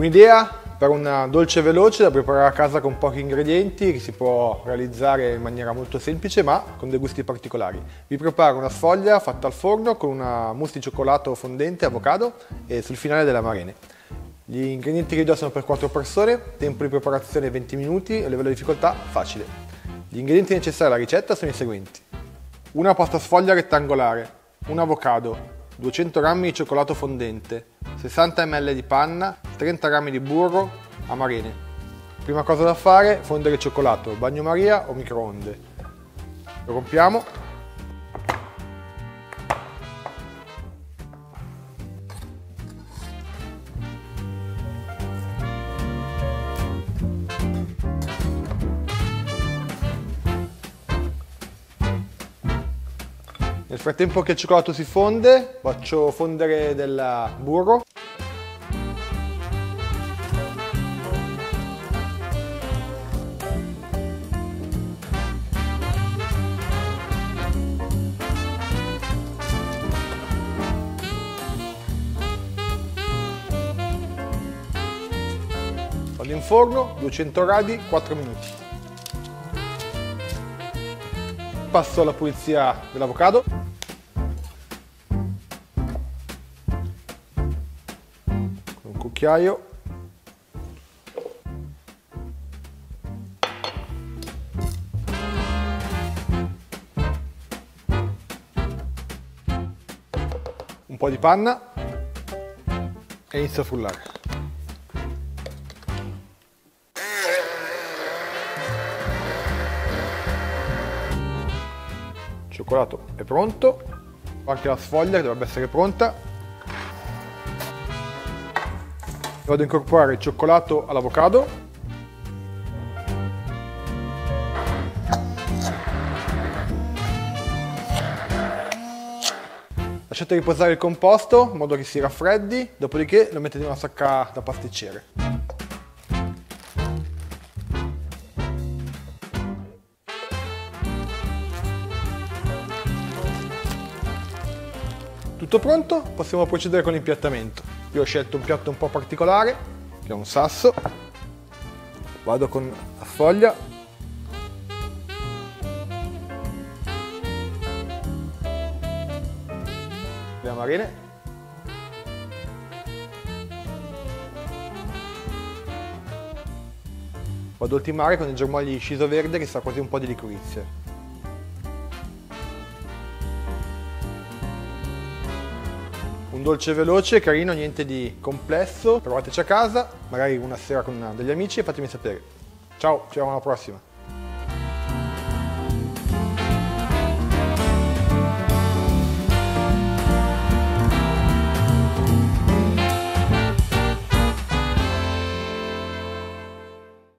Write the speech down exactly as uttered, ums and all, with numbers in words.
Un'idea per un dolce veloce da preparare a casa con pochi ingredienti, che si può realizzare in maniera molto semplice ma con dei gusti particolari. Vi preparo una sfoglia fatta al forno con una mousse di cioccolato fondente, avocado e sul finale delle amarene. Gli ingredienti che vi do sono per quattro persone, tempo di preparazione venti minuti e livello di difficoltà facile. Gli ingredienti necessari alla ricetta sono i seguenti: una pasta sfoglia rettangolare, un avocado, duecento grammi di cioccolato fondente, sessanta millilitri di panna, trenta grammi di burro, amarene. Prima cosa da fare: fondere il cioccolato, bagnomaria o microonde. Lo rompiamo. Nel frattempo che il cioccolato si fonde, faccio fondere del burro. Vado in forno, duecento gradi, quattro minuti. Passo alla pulizia dell'avocado. Un cucchiaio. Un po' di panna e inizio a frullare. Il cioccolato è pronto, anche la sfoglia che dovrebbe essere pronta. Vado a incorporare il cioccolato all'avocado. Lasciate riposare il composto in modo che si raffreddi, dopodiché lo mettete in una sacca da pasticcere. Tutto pronto, possiamo procedere con l'impiattamento. Io ho scelto un piatto un po' particolare, che è un sasso. Vado con la sfoglia. Le amarene. Vado a ultimare con i germogli di sciso verde, che sa quasi un po' di liquirizia. Un dolce veloce, carino, niente di complesso. Provateci a casa, magari una sera con degli amici e fatemi sapere. Ciao, ci vediamo alla prossima!